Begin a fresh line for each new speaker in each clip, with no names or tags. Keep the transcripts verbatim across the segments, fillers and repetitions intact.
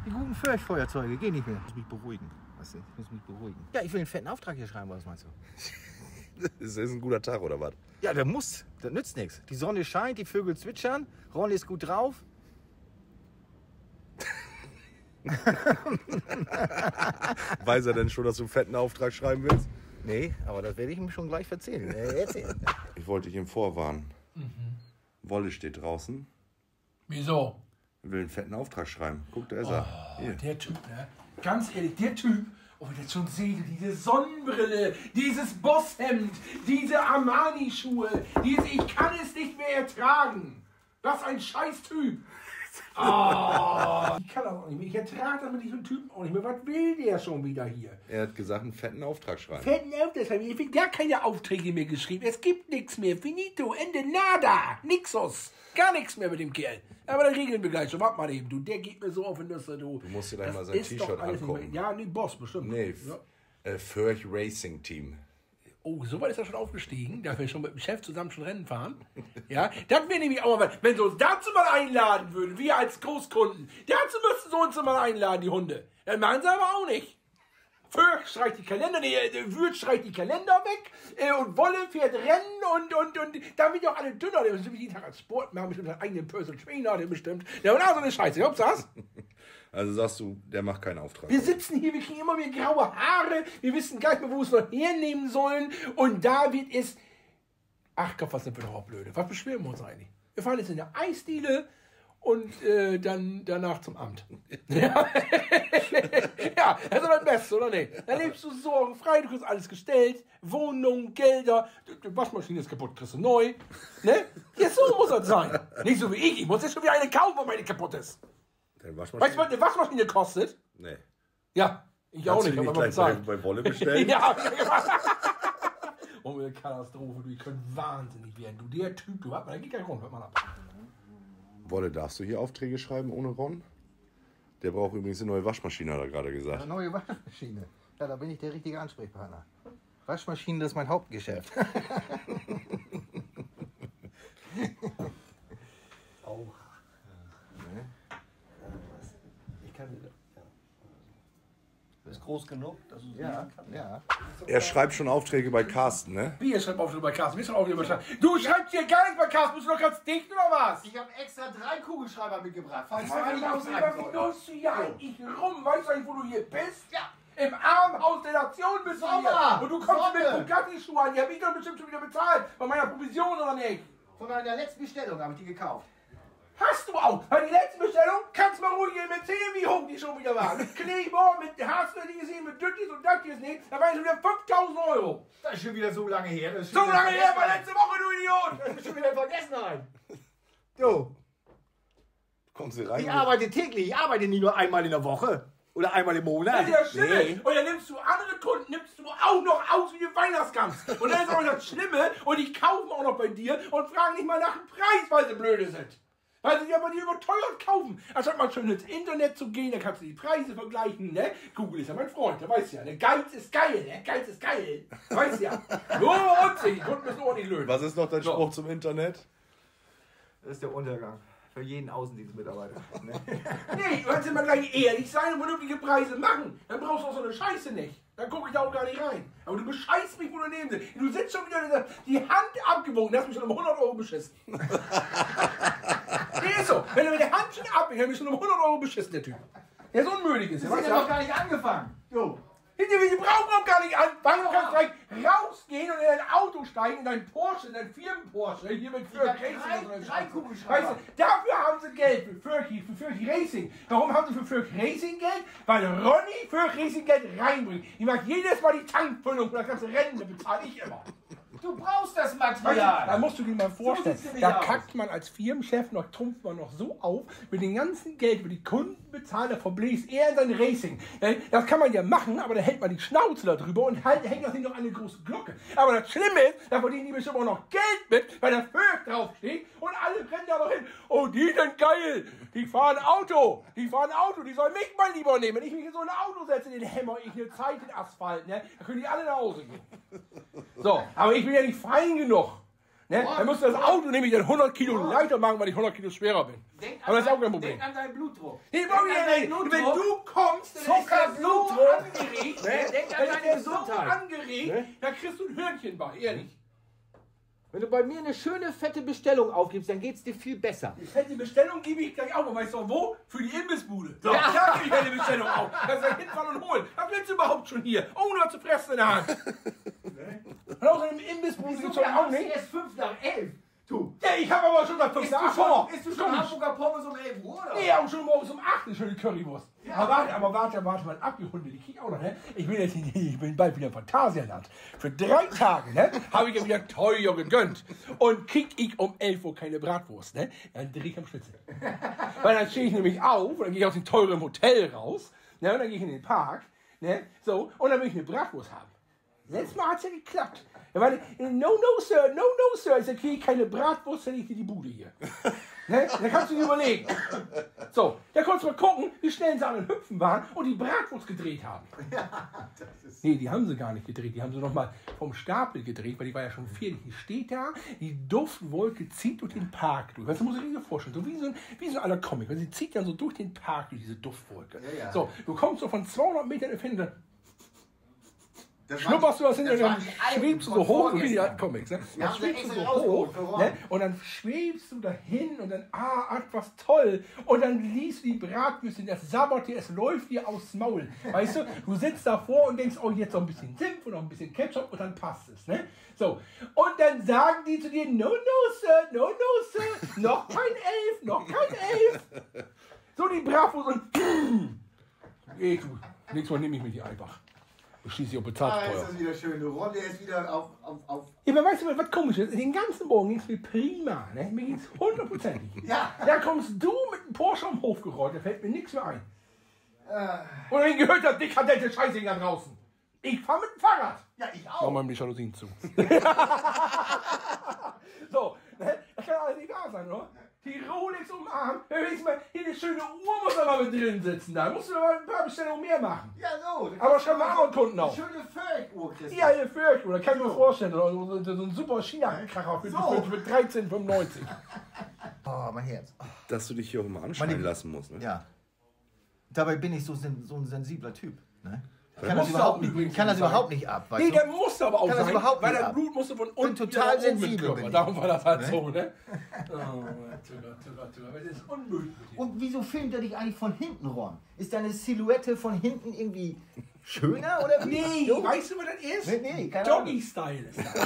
Die guten Feuerzeuge gehen nicht mehr. Ich muss mich beruhigen. Weißt du, ich muss mich beruhigen. Ja, ich will einen fetten Auftrag hier schreiben, was meinst du?
Ist das ein guter Tag oder was?
Ja, der muss. Das nützt nichts. Die Sonne scheint, die Vögel zwitschern, Ronny ist gut drauf.
Weiß er denn schon, dass du einen fetten Auftrag schreiben willst?
Nee, aber das werde ich ihm schon gleich erzählen. Äh, erzählen.
Ich wollte dich ihm vorwarnen. Mhm. Wolle steht draußen.
Wieso?
Will einen fetten Auftrag schreiben. Guck, da ist er.
Oh, der Typ, ne? Ganz ehrlich, der Typ, oh, wenn ich das schon sehe, diese Sonnenbrille, dieses Bosshemd, diese Armani-Schuhe, diese, ich kann es nicht mehr ertragen. Was ein scheiß Typ. Oh, ich kann das auch nicht mehr. Ich ertrage das mit diesem Typen auch nicht mehr. Was will der schon wieder hier?
Er hat gesagt, einen fetten Auftrag schreiben.
Fetten Auftrag schreiben? Ich will gar keine Aufträge mehr geschrieben. Es gibt nichts mehr. Finito, Ende, nada. Nixos. Gar nichts mehr mit dem Kerl. Aber dann regeln wir gleich schon. Warte mal eben, du. Der geht mir so auf den Nüsse, du.
Du musst dir gleich mal sein T-Shirt angucken.
Ja, nee, Boss, bestimmt.
Nee,
ja.
äh, Förch Racing Team.
Oh, so weit ist er schon aufgestiegen. Darf er schon mit dem Chef zusammen schon Rennen fahren? Ja, das wäre nämlich auch mal, wenn sie uns dazu mal einladen würden, wir als Großkunden. Dazu müssten sie uns mal einladen, die Hunde. Das machen sie aber auch nicht. Fürch streicht die Kalender, nee, Würth streicht die Kalender weg äh, und Wolle fährt Rennen und, und, und da wird ja auch alle dünner. Der bestimmt jeden Tag als Sport machen, bestimmt seinen eigenen Personal Trainer, der bestimmt. Ja, und auch so eine Scheiße, glaubst du das?
Also sagst du, der macht keinen Auftrag.
Wir sitzen hier, wir kriegen immer mehr graue Haare, wir wissen gar nicht mehr, wo wir es noch hernehmen sollen und da wird es... Ach Gott, was sind wir doch auch blöde. Was beschweren wir uns eigentlich? Wir fahren jetzt in der Eisdiele und äh, dann danach zum Amt. Ja, ja, das ist das Beste, oder nicht? Da lebst du so frei, du kriegst alles gestellt, Wohnung, Gelder, die Waschmaschine ist kaputt, kriegst du neu. Ne? Ja, so muss das sein. Nicht so wie ich, ich muss jetzt schon wieder eine kaufen, weil meine kaputt ist.
Weißt du,
was eine Waschmaschine kostet?
Nee.
Ja, ich
Kannst
auch nicht,
du die
aber
nicht gleich bei, bei Wolle bestellen?
Ja, oh, eine Katastrophe, du, ich könnte wahnsinnig werden. Du, der Typ, du, warte mal, da geht kein Grund, hört mal ab.
Wolle, darfst du hier Aufträge schreiben ohne Ron? Der braucht übrigens eine neue Waschmaschine, hat er gerade gesagt.
Eine neue Waschmaschine. Ja, da bin ich der richtige Ansprechpartner. Waschmaschine, das ist mein Hauptgeschäft.
Auch. Ne? Ich kann. Ja. Du bist groß genug, dass du es
Ja,
lesen kannst.
ja.
Er schreibt schon Aufträge bei Carsten, ne?
Wie, ihr schreibt Aufträge bei Carsten? Wir schreiben Aufträge bei Carsten. Du schreibst hier gar nicht bei Carsten, bist du doch ganz dicht, oder was?
Ich habe extra drei Kugelschreiber mitgebracht, falls
Was
zwei nicht ausreichen
wie
sollen.
tust du hier eigentlich rum? Weißt du eigentlich, wo du hier bist?
Ja.
Im Armenhaus der Nation bist du
Sommer,
hier. Und du kommst
Sonne.
mit Bugatti-Schuhen an. Die hab ich doch bestimmt schon wieder bezahlt. Von meiner Provision, oder nicht?
Von meiner letzten Bestellung habe ich die gekauft.
Hast du auch. Bei der letzten Bestellung kannst du mal ruhig eben erzählen, wie hoch die schon wieder waren. Mit Kleber, mit hast du die gesehen, mit Düttis und Dactis nicht. Da waren schon wieder fünftausend Euro.
Das ist schon wieder so lange her. Das ist
So
schon wieder
lange her, war
Vergessenheit.
letzte Woche, du Idiot.
Das ist schon wieder in Vergessenheit.
Du,
Kommen Sie rein.
Ich arbeite täglich. Ich arbeite nicht nur einmal in der Woche. Oder einmal im Monat.
Das ist ja schlimm.
Nee.
Und dann nimmst du andere Kunden, nimmst du auch noch aus wie die Weihnachtsgans. Und dann ist auch das Schlimme. Und die kaufen auch noch bei dir und fragen nicht mal nach dem Preis, weil sie blöde sind. Weil sie ja bei dir überteuert kaufen. Anstatt mal schön ins Internet zu gehen, da kannst du die Preise vergleichen, ne? Google ist ja mein Freund, der weiß ja, ne? Geiz ist geil, ne? Geiz ist geil. Weiß ja. Nur und sich, die Kunden müssen auch nicht lösen.
Was ist noch dein Spruch zum Internet?
das ist der Untergang. Für jeden Außendienstmitarbeiter. Ne?
Nee, du kannst immer gleich ehrlich sein und vernünftige Preise machen. Dann brauchst du auch so eine Scheiße nicht. Dann gucke ich da auch gar nicht rein. Aber du bescheißt mich, wo du neben sitzt. Du sitzt schon wieder in der, die Hand abgewogen, hast mich schon um hundert Euro beschissen. Nee, ist so. Wenn du mit der Hand schon abwägst, hast mich schon um hundert Euro beschissen, der Typ. Der ist unmöglich ist. Der
Das
weiß
hat ja
ja
noch gar nicht angefangen. Jo.
Wir brauchen auch gar nicht anfangen. Du kannst gleich rausgehen und in dein Auto steigen, in dein Porsche, in dein Firmen-Porsche, hier mit Fürch
hab
Racing.
drei-
und so eine
drei
Scheiße.
Kugelschreiber.
Weißt du, dafür haben sie Geld für Fürchi, für Fürchi Racing. Warum haben sie für Fürchi Racing Geld? Weil Ronny Fürchi Racing Geld reinbringt. Ich mag jedes Mal die Tankfüllung für das ganze Rennen, das bezahle ich immer.
Du brauchst das
Weißt du,
Material.
da musst du dir mal vorstellen,
sieht's nämlich
da
aus.
kackt man als Firmenchef noch, trumpft man noch so auf, mit dem ganzen Geld, über die Kunden bezahlt, da verbläst er in sein Racing. Äh, Das kann man ja machen, aber dann hält man die Schnauze darüber und halt, hängt das nicht noch an eine große Glocke. Aber das Schlimme ist, da verdienen die bestimmt auch noch Geld mit, weil das Fürch draufsteht und alle rennen da noch hin. Oh, die sind geil, die fahren Auto, die fahren Auto, die sollen mich mal lieber nehmen. Wenn ich mich in so ein Auto setze, den hämmer ich eine Zeit in Asphalt, ne? Da können die alle nach Hause gehen. So, aber ich bin ja nicht fein genug. Ne?
Ron,
Dann musst du das Auto nämlich dann hundert Kilo
Ron.
leichter machen, weil ich hundert Kilo schwerer bin.
Denk
Aber das ist auch kein
dein-
Problem.
Denk an deinen Blutdruck.
Nee,
Denk
brauch
an
ich
deinen
nicht.
Blutdruck.
Wenn du kommst, dann
Zucker,
ist der so
Blutdruck.
angeregt,
Ne?
ne?
Denk an
Dann ist
deine
der so
Gesundheit.
angeregt,
Ne?
da kriegst du ein Hörnchen bei, ehrlich.
Wenn du bei mir eine schöne, fette Bestellung aufgibst, dann geht's dir viel besser.
Die fette Bestellung gebe ich gleich auf, aber weißt du wo? Für die Imbissbude. So,
Ja.
da gebe ich eine Bestellung auf. Das ist hinfahren und holen. Was willst du überhaupt schon hier? Ohne was zu fressen in der Hand. Und auch in einem Imbissbude gibt's doch auch nicht.
erst fünf nach elf. Du.
Ja, ich habe aber schon das fünf
Isst du
nach
schon,
vor.
isst du schon Hamburger Pommes um elf Uhr, oder?
Nee, auch schon morgens um acht eine schöne Currywurst.
Ja.
Aber warte, aber warte, warte mal ab, die Hunde, die krieg ich auch noch, ne? Ich bin jetzt, ich bin bald wieder im Phantasialand. Für drei Tage, ne? Habe ich ja wieder teuer gegönnt. Und krieg ich um elf Uhr keine Bratwurst, ne? Dann dreh ich am Schnitzel. Weil dann stehe ich nämlich auf, und dann gehe ich aus dem teuren Hotel raus, ne? Und dann gehe ich in den Park, ne? So, und dann will ich eine Bratwurst haben. Letztes Mal hat es ja geklappt. Da war die, no, no, Sir, no, no, Sir. Ich sag, kriege ich keine Bratwurst, dann ich dir die Bude hier. Ne? Da kannst du dir überlegen. So, da konntest du mal gucken, wie schnell sie an den Hüpfen waren und die Bratwurst gedreht haben. Nee, die haben sie gar nicht gedreht. Die haben sie noch mal vom Stapel gedreht, weil die war ja schon fertig. Die steht da, die Duftwolke zieht durch den Park durch. Weißt du, musst du dir das vorstellen. So wie so ein, wie so ein aller Comic. Weil sie zieht dann so durch den Park, durch diese Duftwolke.
Ja, ja.
So, du kommst so von zweihundert Metern entfernt.
Das
Schnupperst du das hin
das
und dann
waren die Alten
schwebst du
von
so hoch, wie die
vorgestern.
alten Comics. Ne?
Die
Dann
haben sie
schwebst du
extra
so
rausgeholt
hoch
für Ron.
ne? Und dann schwebst du dahin und dann, ah, ach, was toll. Und dann liest du die Bratwürstchen, das sabbert dir, es läuft dir aufs Maul. Weißt du, du sitzt davor und denkst, oh, jetzt noch ein bisschen Senf und noch ein bisschen Ketchup und dann passt es. Ne? So, und dann sagen die zu dir, no, no, Sir, no, no, Sir, noch kein Elf, noch kein Elf. So, die Bratwurst und, eh, du, nächstes Mal nehme ich mir die einfach. Schließlich auch bezahlt
Ah, ist
teuer.
das wieder schön. Du Ron, der ist wieder auf, auf, auf.
Ja, aber weißt du, was komisch ist? Den ganzen Morgen ging es mir prima. Ne? Mir ging es hundertprozentig.
Ja.
Da kommst du mit einem Porsche am Hof gerollt, da fällt mir nichts mehr ein. Und wenn ich gehört habe, dekadente Scheiße da draußen. Ich fahre mit dem Fahrrad.
Ja, ich
Mach
auch.
mal die Jalousien zu. So, ne? Das kann alles nicht wahr sein, oder? Die Rolex umarmt. Hör ich mal, hier eine schöne Uhr muss aber mit drin sitzen. Da musst du aber ein paar Bestellungen mehr machen.
Ja, so.
Aber schon mal anderen Kunden auch.
Schöne Völkuhr, Christian.
Ja, ihr Fürcht, oder kann ich mir vorstellen, so, so, so ein super China-Kracher für,
So.
für, für dreizehn fünfundneunzig.
Oh, mein Herz.
Dass du dich hier auch mal anschreien
Meine-
lassen musst. Ne?
Ja. Dabei bin ich so, sen- so ein sensibler Typ. Ne? Ich kann
Muss
das, überhaupt
auch
nicht,
übrigens
kann das
sein.
überhaupt nicht ab. Weißt
Nee,
du?
der musste aber auch
Kann das
sein,
überhaupt
weil
nicht
das
ab.
Blut musste von
bin
unten
total
wieder nach oben
sensibel,
in den Körper.
bin ich.
Darum war das halt
Ne?
so, ne? Oh, Tüller, Tüller, Tüller. Das ist unmöglich.
Und wieso filmt er dich eigentlich von hinten, Ron? Ist deine Silhouette von hinten irgendwie schöner oder wie?
Nee,
Jo.
weißt du, was das ist?
Nee, nee, keine Ahnung.
Doggy-Style ist das.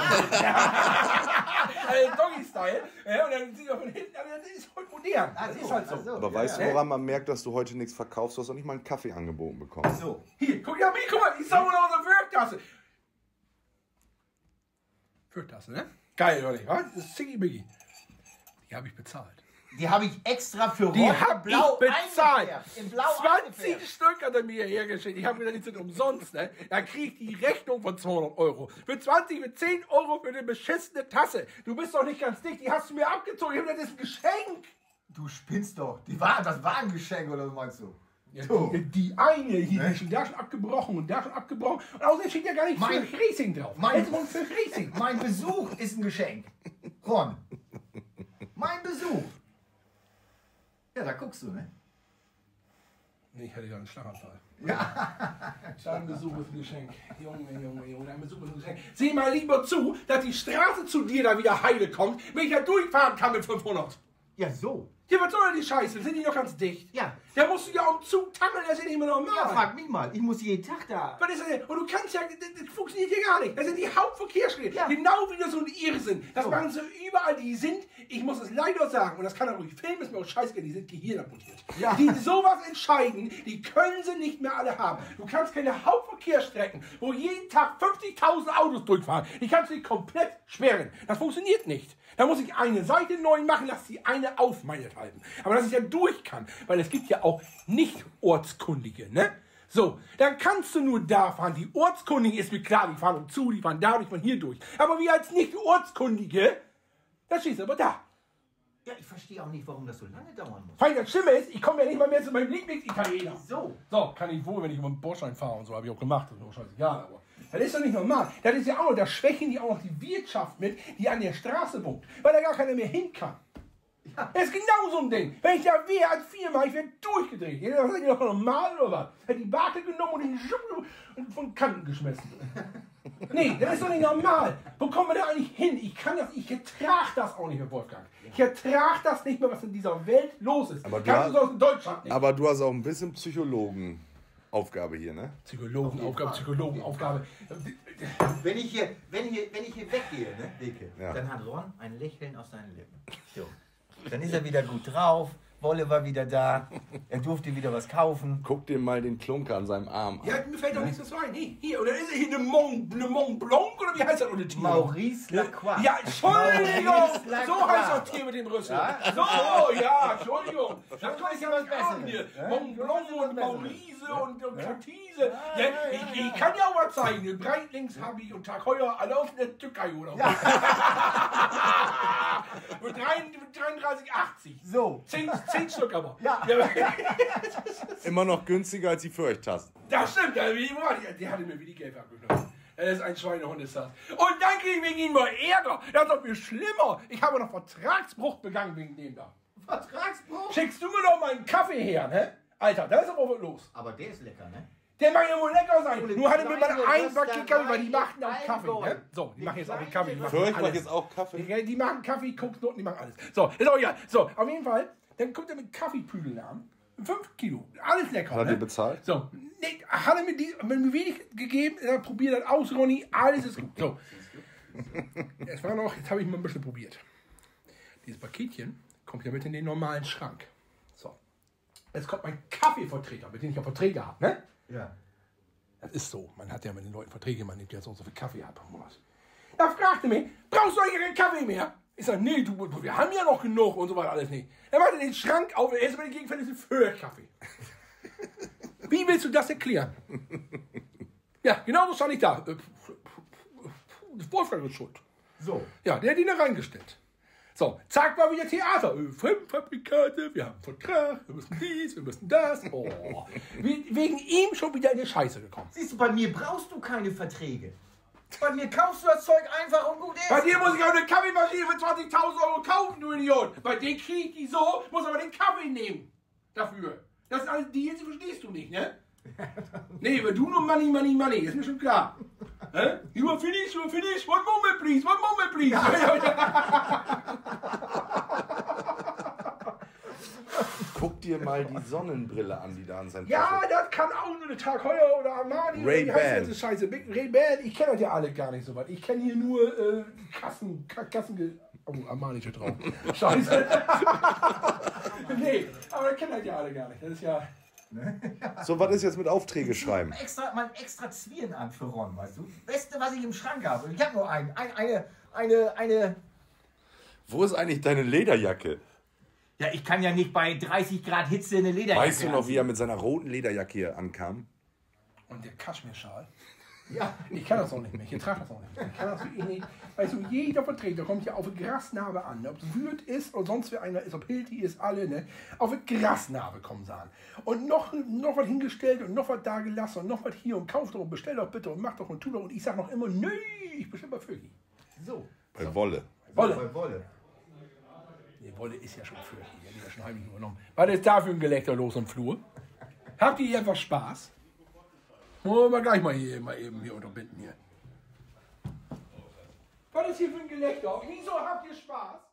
Also Doggy-Style. Ja, und dann sieht er von hinten, aber das ist heute modern. Das ist halt so.
Ach so.
Aber weißt du, woran man merkt, dass du heute nichts verkaufst? Du hast auch nicht mal einen Kaffee angeboten bekommen.
So.
Hier, guck, ja, guck mal, die saugen aus der Fürktasse. Fürktasse, ne? Geil, oder nicht? Was? Das ist Ziggy Biggy. Die habe ich bezahlt.
Die habe ich extra für
Die
Ron
hab
blau
ich bezahlt.
eingefärbt. In blau
zwanzig
eingefärbt.
Stück hat er mir hergeschickt. Ich habe gesagt, die sind umsonst. Ne? Dann krieg ich die Rechnung von zweihundert Euro. Für zwanzig, für zehn Euro für eine beschissene Tasse. Du bist doch nicht ganz dick. Die hast du mir abgezogen. Ich hab gesagt, das ist ein Geschenk.
Du spinnst doch. Die war, das war ein Geschenk, oder was meinst du?
Ja,
So.
die, die eine hier,
Ne?
die ist da schon abgebrochen und da schon abgebrochen. Und außerdem steht ja gar nicht
Mein-
für Racing drauf.
mein-
Hätte man für Racing.
Mein Besuch ist ein Geschenk. Ron. Mein Besuch. Ja, da guckst du, ne?
Nee, ich hatte ja einen Schlaganfall. Ja. Dein Besuch ist ein Geschenk. Junge, Junge, Junge, dein Besuch ist ein Geschenk. Sieh mal lieber zu, dass die Straße zu dir da wieder heile kommt, wenn ich da durchfahren kann mit fünfhundert.
Ja, so.
Ja, was soll denn die Scheiße? Sind die noch ganz dicht?
Ja.
Da musst du ja um Zug tangeln, das ist ja nicht mehr normal.
Ja, frag mich mal. Ich muss jeden Tag da.
Was ist das denn? Und du kannst ja, das, das funktioniert hier gar nicht. Das sind die Hauptverkehrsmittel.
Ja.
Genau wie das so ein Irrsinn. Das
So.
machen sie überall. Die sind, ich muss es leider sagen, und das kann er ruhig filmen, ist mir auch scheißegal, die sind gehirnamputiert.
Ja.
Die sowas entscheiden, die können sie nicht mehr alle haben. Du kannst keine Hauptverkehrsstrecken, wo jeden Tag fünfzigtausend Autos durchfahren, die kannst du nicht komplett sperren. Das funktioniert nicht. Da muss ich eine Seite neu machen, lass die eine auf, meinethalben. Aber dass ich ja durch kann, weil es gibt ja auch nicht Ortskundige, ne? So, dann kannst du nur da fahren. Die Ortskundigen ist mir klar, die fahren umzu, die fahren da, die fahren hier durch. Aber wir als Nicht-Ortskundige, das schießt aber da.
Ja, ich verstehe auch nicht, warum das so lange dauern muss.
Weil das Schlimme ist, ich komme ja nicht mal mehr zu meinem Lieblingsitaliener.
So.
So, kann ich wohl, wenn ich über den Bordstein fahre und so, habe ich auch gemacht, das ist mir auch scheißegal, aber Das ist doch nicht normal. Das ist ja auch noch, da schwächen die auch noch die Wirtschaft mit, die an der Straße wohnt, weil da gar keiner mehr hin kann. Ja. Das ist genau so ein Ding. Wenn ich da wehe als Firma, ich werde durchgedreht. Das ist doch normal oder was? Hat die Bake genommen und den Schuh und von Kanten geschmissen. Nee, das ist doch nicht normal. Wo kommen wir da eigentlich hin? Ich kann das, ich ertrage das auch nicht mehr, Wolfgang. Ich ertrage das nicht mehr, was in dieser Welt los ist.
Aber du,
Kannst du
hast,
aus in Deutschland nicht.
aber du hast auch ein bisschen Psychologenaufgabe hier, ne?
Psychologenaufgabe, Psychologenaufgabe.
Wenn ich hier, wenn ich hier, wenn ich hier weggehe, ne, Wilke,
Ja.
dann hat Ron ein Lächeln auf seinen Lippen. So. Dann ist er wieder gut drauf. Wolle war wieder da. Er durfte wieder was kaufen.
Guck dir mal den Klunker an seinem Arm an.
Ja, mir fällt doch nichts so ein. Hey, hier, oder ist er hier eine Mont, eine Mont Blanc oder wie heißt das ohne Tier?
Maurice Lacroix.
Ja, Entschuldigung!
Maurice Lacroix.
So heißt das Tier mit dem Rüssel.
Ja?
So, ja, Entschuldigung. Das kann ich ja was
Besseres.
hier.
Ja?
Mont Blanc und Maurice und, und Katise. Ja, ich, ich kann ja auch was zeigen. Breitlings habe ich und Tag heuer alle auf der Türkei oder was. Mit dreiunddreißig achtzig.
So.
Zehn, zehn Stück aber.
Ja.
Immer noch günstiger als die Fürchttassen.
Das stimmt, ja, wie war die? Die hatte mir wie die Geld abgenommen. Das ist ein Schweinehund, ist das. Und dann kriege ich wegen ihm mal Ärger. Das ist doch viel schlimmer. Ich habe noch Vertragsbruch begangen wegen dem da.
Vertragsbruch?
Schickst du mir doch mal einen Kaffee her, ne? Alter, da ist aber was los.
Aber der ist lecker, ne?
Der mag ja wohl lecker sein.
Ole,
Nur hatte mir mal
kleine
ein Backchen
Röster,
Kaffee, weil die
Wein,
machten auch Kaffee,
Alkohol.
ne? So, die
Die
machen jetzt auch den
kleine
Kaffee. Die machen
Für euch macht
alles.
jetzt auch Kaffee.
Die, die machen Kaffee, Koksnoten, die machen alles. So, ist auch egal. So, auf jeden Fall, dann kommt er mit Kaffeepüdeln an. fünf Kilo. Alles lecker.
Hat er
ne?
die bezahlt?
So, nee, hat er mir, die, hat mir wenig gegeben, er probiert das aus, Ronny, alles ist gut. So. Es war noch, jetzt habe ich mal ein bisschen probiert. Dieses Paketchen kommt ja mit in den normalen Schrank. So. Jetzt kommt mein Kaffeevertreter, mit dem ich ja Verträge habe, ne?
Ja.
Das ist so. Man hat ja mit den Leuten Verträge, man nimmt ja so, so viel Kaffee ab. Da fragte mich, brauchst du eigentlich keinen Kaffee mehr? Ich sag, nee, du, wir haben ja noch genug und so weiter, alles nicht. Er machte den Schrank auf, er ist mal die Gegenfälle für Kaffee. Wie willst du das erklären? Ja, genau so stand ich da. Wolfgang ist schuld.
So.
Ja, der hat ihn da reingestellt. So, zack, war wieder Theater. Äh, Fremdfabrikate, wir haben einen Vertrag, wir müssen dies, wir müssen das. Oh. We- Wegen ihm schon wieder in die Scheiße gekommen.
Siehst du, bei mir brauchst du keine Verträge. Bei mir kaufst du das Zeug einfach und gut ist.
Bei dir muss ich auch eine Kaffeemaschine für zwanzigtausend Euro kaufen, du Idiot. Bei dir krieg ich die so, muss aber den Kaffee nehmen. Dafür. Das sind alles Deals, die verstehst du nicht, ne? Nee, weil du nur Money, Money, Money, ist mir schon klar. Hä? You are finished, you are finished, one moment please, one moment please.
Guck dir mal die Sonnenbrille an, die da an seinem
Ja,
Tisch
das kann auch nur eine Tag heuer oder Armani. oder wie heißt
Ray-Ban.
das Scheiße? Big Ray-Ban, ich kenne das ja alle gar nicht so weit. Ich kenne hier nur äh, Kassen, Ka- Kassen... Oh, Armani steht drauf. Scheiße. Nee, aber ich kenne das ja alle gar nicht. Das ist ja...
ist. So, was ist jetzt mit Aufträge schreiben?
Extra, mal extra Zwirn an für Ron, weißt du? Beste, was ich im Schrank habe. Und ich habe nur einen. Ein, eine, eine, eine.
Wo ist eigentlich deine Lederjacke?
Ja, ich kann ja nicht bei dreißig Grad Hitze eine Lederjacke
Weißt du noch, wie
anziehen.
er mit seiner roten Lederjacke hier ankam?
Und der Kaschmirschal.
Ja.
Ich kann das auch nicht mehr. Ich trage das auch nicht mehr. Ich kann das wirklich nicht. Weißt du, jeder Vertreter kommt ja auf eine Grasnarbe an. Ob es Würth ist oder sonst wer einer ist, ob Hilti ist, alle, ne? Auf eine Grasnarbe kommen sie an. Und noch, noch was hingestellt und noch was da gelassen und noch was hier und kauft doch und bestell doch bitte und mach doch und tu doch. Und ich sag noch immer, nö, ich bestell bei Vögi.
So.
Bei Wolle.
Wolle.
Bei Wolle.
Nee, Wolle ist ja schon Vögi. Die hat die ja schon heimlich übernommen. Was ist da für ein Gelächter los im Flur? Habt ihr hier einfach Spaß? Wollen wir gleich mal hier mal eben hier unterbinden hier. Was ist hier für ein Gelächter? Wieso habt ihr Spaß?